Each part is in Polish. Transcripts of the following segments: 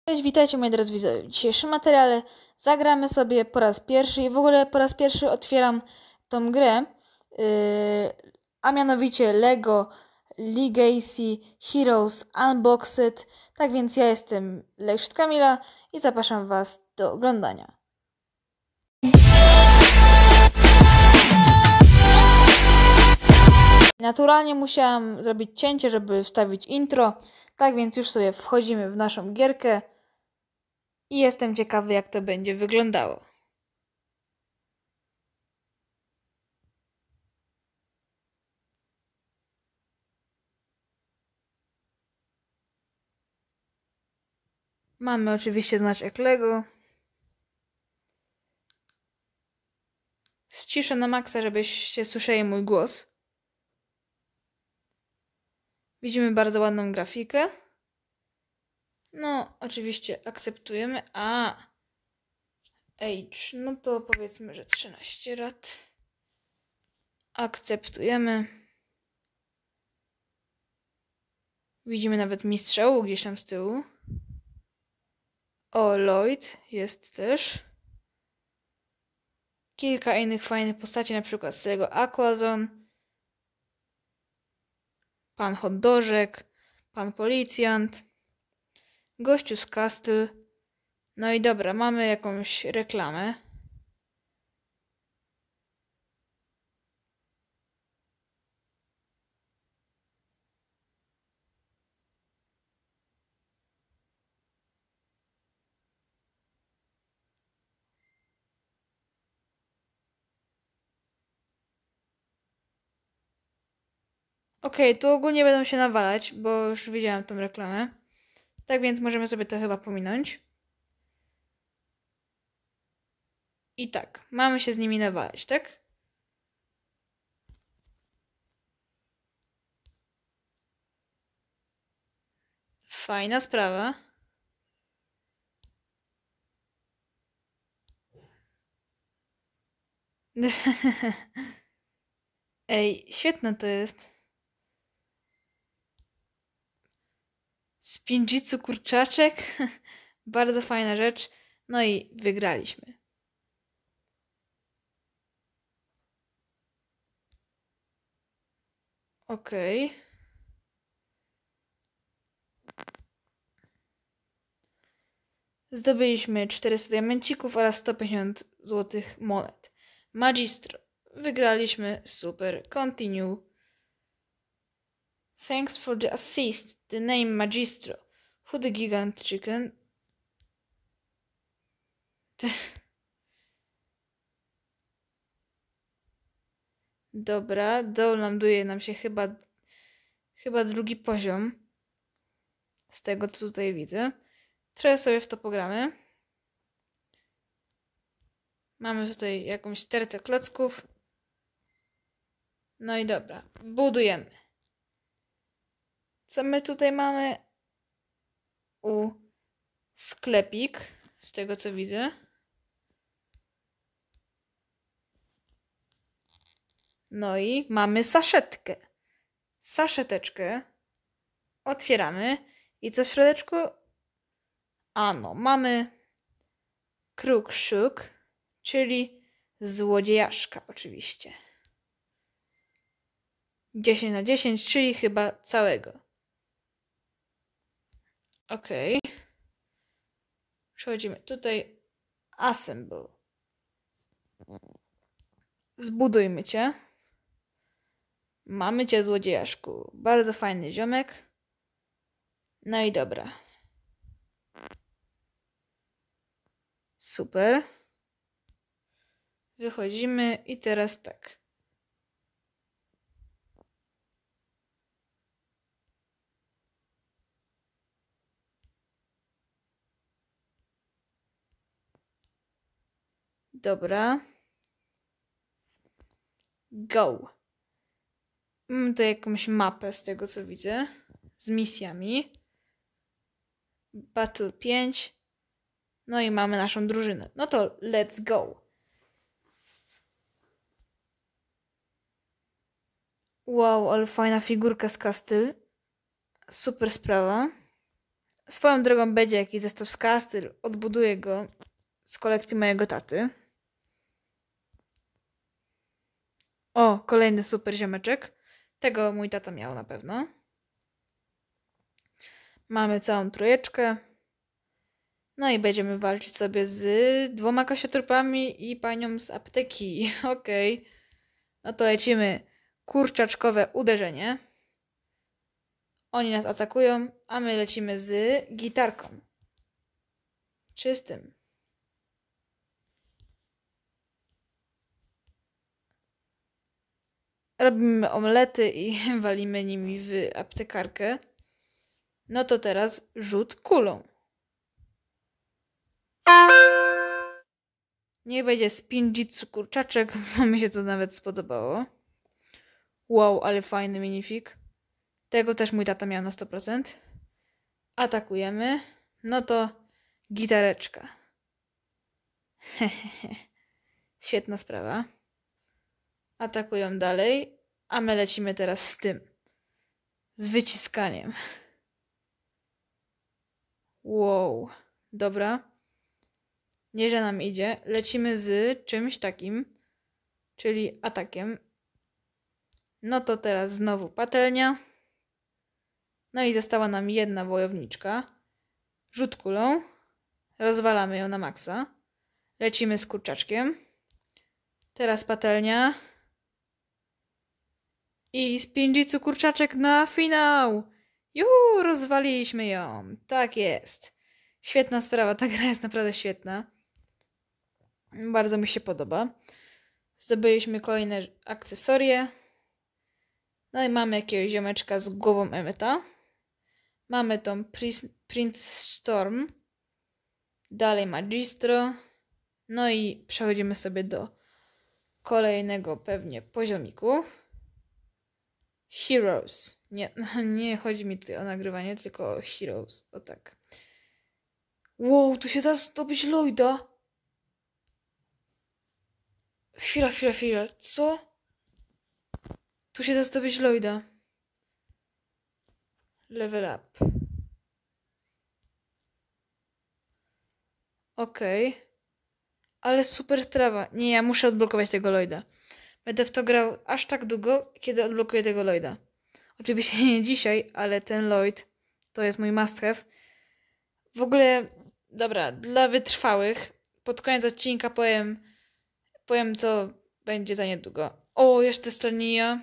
Cześć, witajcie moi drodzy widzowie. W dzisiejszym materiale zagramy sobie po raz pierwszy i w ogóle po raz pierwszy otwieram tą grę, a mianowicie LEGO Legacy Heroes Unboxed. Tak więc ja jestem Lejszut Kamila i zapraszam Was do oglądania. Naturalnie musiałam zrobić cięcie, żeby wstawić intro, tak więc już sobie wchodzimy w naszą gierkę. I jestem ciekawy, jak to będzie wyglądało. Mamy oczywiście znaczek LEGO. Ściszę na maksa, żebyście słyszeli mój głos. Widzimy bardzo ładną grafikę. No, oczywiście akceptujemy. Age. No to powiedzmy, że 13 lat. Akceptujemy. Widzimy nawet mistrza U gdzieś tam z tyłu. O, Lloyd jest też. Kilka innych fajnych postaci, na przykład z tego Aquazone. Pan Hotdożek. Pan Policjant. Gościu z Castle. No i dobra, mamy jakąś reklamę. Okej, tu ogólnie będą się nawalać, bo już widziałam tą reklamę. Tak więc możemy sobie to chyba pominąć. I tak, mamy się z nimi nawalać, tak? Fajna sprawa. Ej, świetne to jest. Spinjitzu kurczaczek. Bardzo fajna rzecz. No i wygraliśmy. Okej. Zdobyliśmy 400 diamencików oraz 150 złotych monet. Magistro. Wygraliśmy. Super. Continue. Thanks for the assist. The name Magistro. Who the gigant chicken? Dobra, downloaduje nam się chyba drugi poziom. Z tego, co tutaj widzę. Trochę sobie w to pogramy. Mamy tutaj jakąś stertę klocków. No i dobra, budujemy. Co my tutaj mamy? Sklepik, z tego co widzę. No i mamy saszetkę. Saszeteczkę. Otwieramy. I co w środeczku? Ano, mamy Kruk-Szuk, czyli złodziejaszka oczywiście. 10 na 10, czyli chyba całego. Okej. Przechodzimy tutaj. Assemble. Zbudujmy cię. Mamy cię, złodziejaszku. Bardzo fajny ziomek. No i dobra. Super. Wychodzimy i teraz tak. Dobra. Go. Mam tu jakąś mapę z tego co widzę. Z misjami. Battle 5. No i mamy naszą drużynę. No to let's go. Wow, ale fajna figurka z Castle. Super sprawa. Swoją drogą będzie jakiś zestaw z Kastyl. Odbuduję go z kolekcji mojego taty. O, kolejny super ziomeczek. Tego mój tata miał na pewno. Mamy całą trójeczkę. No i będziemy walczyć sobie z 2 kościotrupami i panią z apteki. Okej. No to lecimy. Kurczaczkowe uderzenie. Oni nas atakują, a my lecimy z gitarką. Czystym. Robimy omlety i walimy nimi w aptekarkę. No to teraz rzut kulą. Niech będzie Spinjitzu kurczaczek, bo mi się to nawet spodobało. Wow, ale fajny minifig. Tego też mój tata miał na 100%. Atakujemy. No to gitareczka. Świetna sprawa. Atakują dalej, a my lecimy teraz z tym. Z wyciskaniem. Wow. Dobra. Nieźle nam idzie. Lecimy z czymś takim, czyli atakiem. No to teraz znowu patelnia. No i została nam jedna wojowniczka. Rzut kulą. Rozwalamy ją na maksa. Lecimy z kurczaczkiem. Teraz patelnia. I Spinjitzu kurczaczek na finał. Juhu, rozwaliliśmy ją. Tak jest. Świetna sprawa, ta gra jest naprawdę świetna. Bardzo mi się podoba. Zdobyliśmy kolejne akcesorie. No i mamy jakiegoś ziomeczka z głową Emmeta. Mamy tą Prince Storm. Dalej Magistro. No i przechodzimy sobie do kolejnego pewnie poziomiku. Heroes. Nie chodzi mi tutaj o nagrywanie, tylko o Heroes. O tak. Wow, tu się da zdobyć Lloyda. Chwila. Co? Tu się da zdobyć Lloyda. Level up. Okej. Ale super sprawa. Nie, ja muszę odblokować tego Lloyda. Będę w to grał aż tak długo, kiedy odblokuję tego Lloyda. Oczywiście nie dzisiaj, ale ten Lloyd to jest mój must have. W ogóle, dobra, dla wytrwałych, pod koniec odcinka powiem co będzie za niedługo. O, jeszcze Estonia.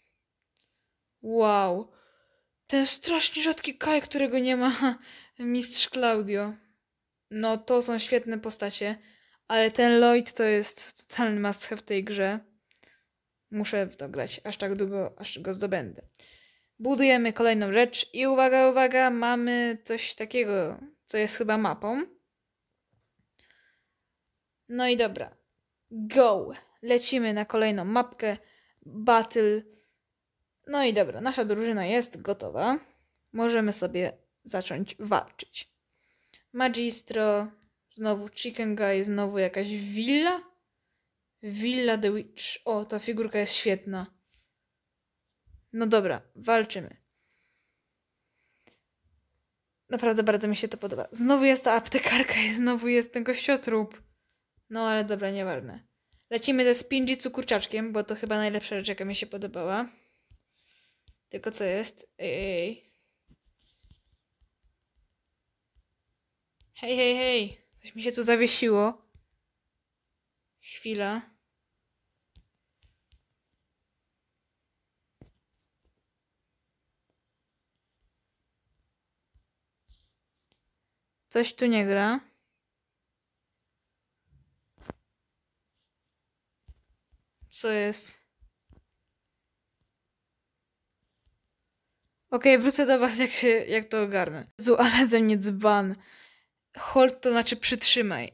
Wow. Ten strasznie rzadki Kaj, którego nie ma mistrz Claudio. No, to są świetne postacie, ale ten Lloyd to jest totalny must have w tej grze. Muszę w to grać aż tak długo, aż go zdobędę. Budujemy kolejną rzecz i uwaga, mamy coś takiego, co jest chyba mapą. No i dobra. Go! Lecimy na kolejną mapkę. Battle. No i dobra, nasza drużyna jest gotowa. Możemy sobie zacząć walczyć. Magistro, znowu Chicken Guy, znowu jakaś willa. Villa the Witch. O, ta figurka jest świetna. No dobra, walczymy. Naprawdę bardzo mi się to podoba. Znowu jest ta aptekarka i znowu jest ten kościotrup. No ale dobra, nieważne. Lecimy ze Spinjitzu kurczaczkiem, bo to chyba najlepsza rzecz, jaka mi się podobała. Tylko co jest? Ej. Hej. Coś mi się tu zawiesiło. Chwila. Coś tu nie gra. Co jest? Okej, wrócę do was, jak to ogarnę. Jezu, ale ze mnie dzban. Hold to znaczy przytrzymaj.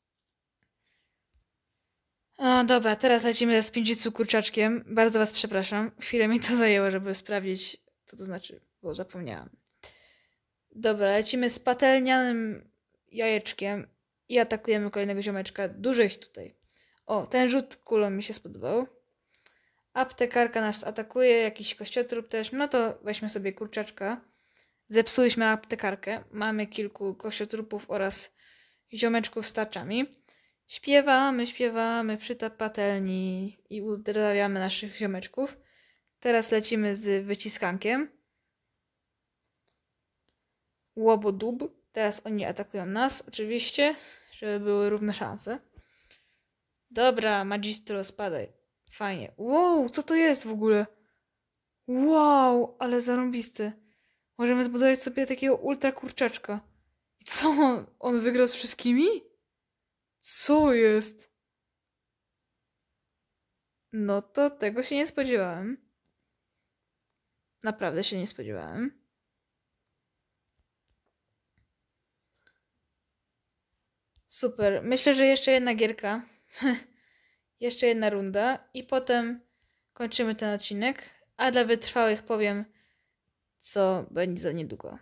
O, dobra, teraz lecimy z Spinjitzu kurczaczkiem. Bardzo was przepraszam. Chwilę mi to zajęło, żeby sprawdzić, co to znaczy, bo zapomniałam. Dobra, lecimy z patelnianym jajeczkiem i atakujemy kolejnego ziomeczka. Dużo ich tutaj. O, ten rzut kulą mi się spodobał. Aptekarka nas atakuje, jakiś kościotrup też. No to weźmy sobie kurczaczka. Zepsuliśmy aptekarkę. Mamy kilku kościotrupów oraz ziomeczków z tarczami. Śpiewamy przy patelni i uzdrawiamy naszych ziomeczków. Teraz lecimy z wyciskankiem. Łobodub. Teraz oni atakują nas, oczywiście, żeby były równe szanse. Dobra, Magistro, spadaj. Fajnie. Wow, co to jest w ogóle? Wow, ale zarąbiste. Możemy zbudować sobie takiego ultra kurczaczka. I co? On wygrał z wszystkimi? Co jest? No to tego się nie spodziewałem. Naprawdę się nie spodziewałem. Super. Myślę, że jeszcze jedna gierka. Jeszcze jedna runda. I potem kończymy ten odcinek. A dla wytrwałych powiem, co będzie za niedługo.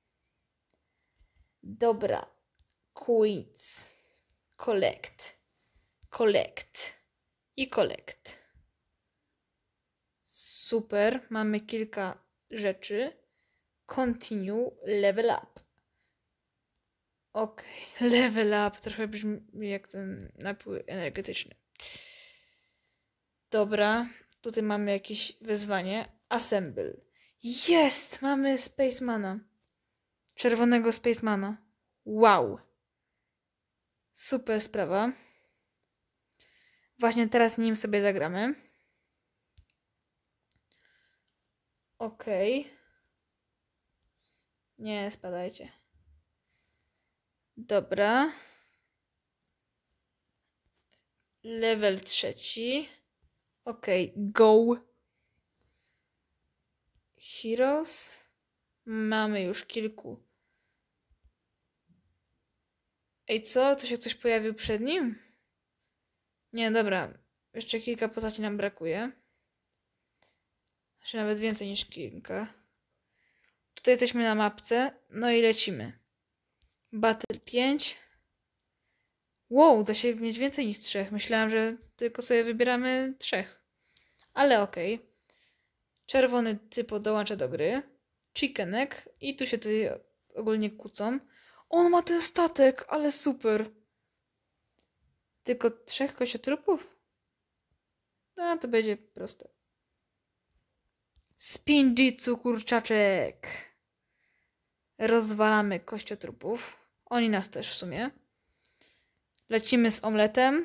Dobra. Queens. Collect. I collect. Super. Mamy kilka rzeczy. Continue. Level up. Okej. Level up. Trochę brzmi jak ten napój energetyczny. Dobra. Tutaj mamy jakieś wyzwanie. Assemble. Jest! Mamy Spacemana. Czerwonego Spacemana. Wow. Super sprawa. Właśnie teraz nim sobie zagramy. Okej. Nie, spadajcie. Dobra. Level 3. Okej, go. Heroes. Mamy już kilku. Ej, co? To się ktoś pojawił przed nim? Nie, dobra. Jeszcze kilka postaci nam brakuje. Znaczy nawet więcej niż kilka. Tutaj jesteśmy na mapce. No i lecimy. Battle 5. Wow, da się mieć więcej niż 3. Myślałam, że tylko sobie wybieramy 3. Ale okej. Czerwony typo dołącza do gry. Chickenek. I tu się tutaj ogólnie kłócą. On ma ten statek, ale super. Tylko 3 kościotrupów? No to będzie proste. Spinjitzu kurczaczek. Rozwalamy kościotrupów. Oni nas też w sumie. Lecimy z omletem.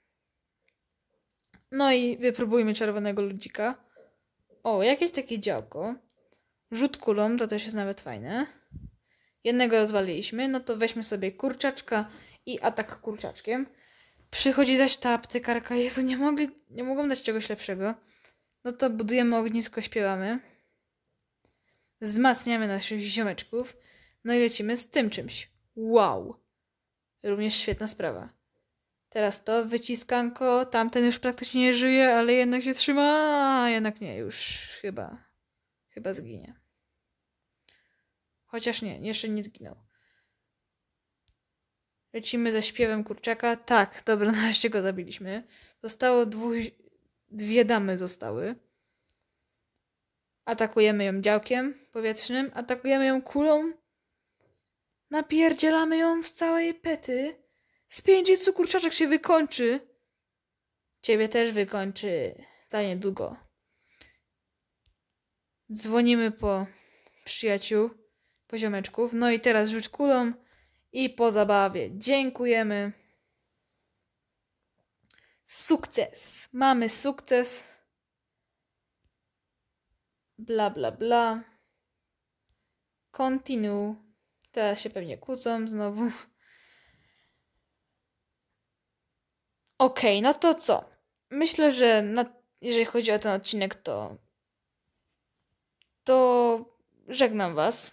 No i wypróbujmy czerwonego ludzika. O, jakieś takie działko. Rzut kulą, to też jest nawet fajne. Jednego rozwaliliśmy, no to weźmy sobie kurczaczka i atak kurczaczkiem. Przychodzi zaś ta aptekarka. Jezu, nie mogą dać czegoś lepszego. No to budujemy ognisko, śpiewamy. Wzmacniamy naszych ziomeczków. No i lecimy z tym czymś. Wow. Również świetna sprawa. Teraz to wyciskanko. Tamten już praktycznie nie żyje, ale jednak się trzyma. A jednak nie, już chyba zginie. Chociaż nie, jeszcze nie zginął. Lecimy ze śpiewem kurczaka. Tak, dobra, nareszcie go zabiliśmy. Zostało dwie damy zostały. Atakujemy ją działkiem powietrznym. Atakujemy ją kulą. Napierdzielamy ją w całej pety. Spinjitzu kurczaczek się wykończy. Ciebie też wykończy. Za niedługo. Dzwonimy po przyjaciół, po ziomeczków. No i teraz rzuć kulą i po zabawie. Dziękujemy. Sukces. Mamy sukces. Bla, bla, bla. Continue. Teraz się pewnie kłócą znowu. Okej, no to co? Myślę, że jeżeli chodzi o ten odcinek, to żegnam was.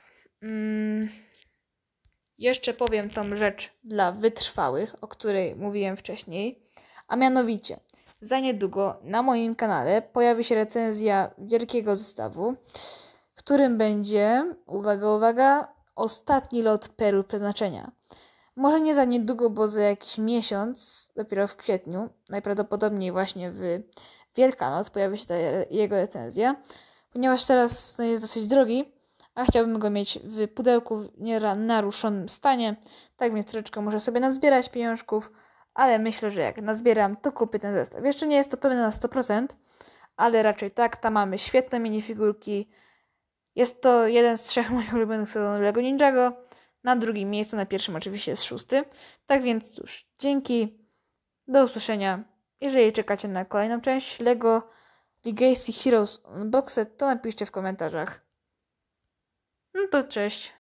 Jeszcze powiem tą rzecz dla wytrwałych, o której mówiłem wcześniej. A mianowicie, za niedługo na moim kanale pojawi się recenzja wielkiego zestawu, w którym będzie, uwaga, ostatni lot Perły Przeznaczenia. Może nie za niedługo, bo za jakiś miesiąc, dopiero w kwietniu, najprawdopodobniej właśnie w Wielkanoc pojawi się ta jego recenzja, ponieważ teraz jest dosyć drogi, a chciałbym go mieć w pudełku w naruszonym stanie. Tak więc troszeczkę muszę sobie nazbierać pieniążków, ale myślę, że jak nazbieram, to kupię ten zestaw. Jeszcze nie jest to pewne na 100%, ale raczej tak. Tam mamy świetne minifigurki. Jest to jeden z 3 moich ulubionych sezonów LEGO Ninjago. Na drugim miejscu, na pierwszym oczywiście jest 6. Tak więc cóż, dzięki. Do usłyszenia. Jeżeli czekacie na kolejną część LEGO Legacy Heroes Unboxed, to napiszcie w komentarzach. No to cześć.